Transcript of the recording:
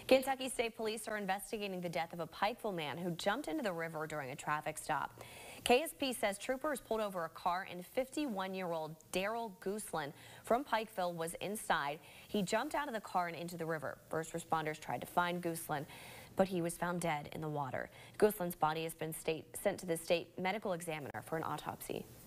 Kentucky State Police are investigating the death of a Pikeville man who jumped into the river during a traffic stop. KSP says troopers pulled over a car and 51-year-old Darrel Gooslin from Pikeville was inside. He jumped out of the car and into the river. First responders tried to find Gooslin, but he was found dead in the water. Gooslin's body has been sent to the state medical examiner for an autopsy.